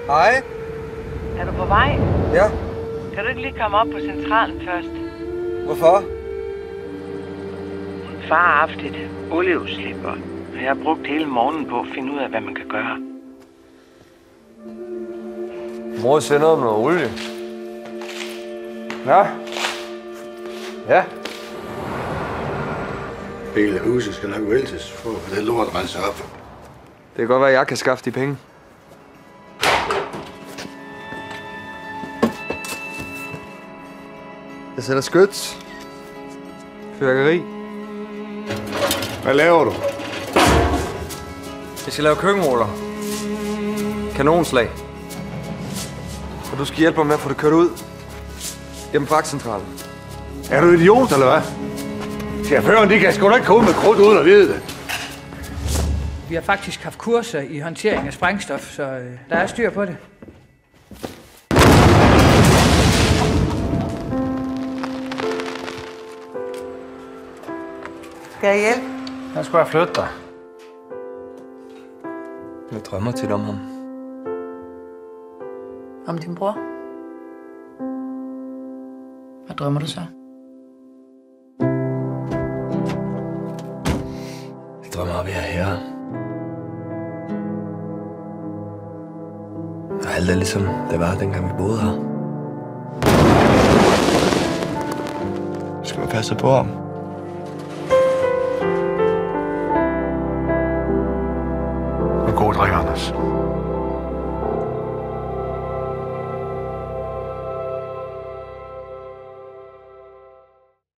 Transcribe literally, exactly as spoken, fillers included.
Hej. Er du på vej? Ja. Kan du ikke lige komme op på centralen først? Hvorfor? Far har haft et olieudslip, og jeg har brugt hele morgenen på at finde ud af, hvad man kan gøre. Mor sender om noget olie. Ja. Ja. Hele huset skal nok væltes for at få det lort renset op. Det kan godt være, at jeg kan skaffe de penge. Jeg sætter skyts. Fyrværkeri. Hvad laver du? Jeg skal lave køkkenruller. Kanonslag. Og du skal hjælpe mig med at få det kørt ud. Gennem fragtcentralen. Er du idiot, eller hvad? Chaufføren, de kan sgu da ikke komme med krudt uden at vide det. Vi har faktisk haft kurser i håndtering af sprængstof, så øh, der er styr på det. Skal jeg hjælpe? Jeg skulle have flyttet dig. Jeg drømmer tit om ham. Om din bror? Hvad drømmer du så? Jeg drømmer om at være her. Og alt er ligesom det var, dengang vi boede her. Du skal passe på ham. Og god drik, Anders.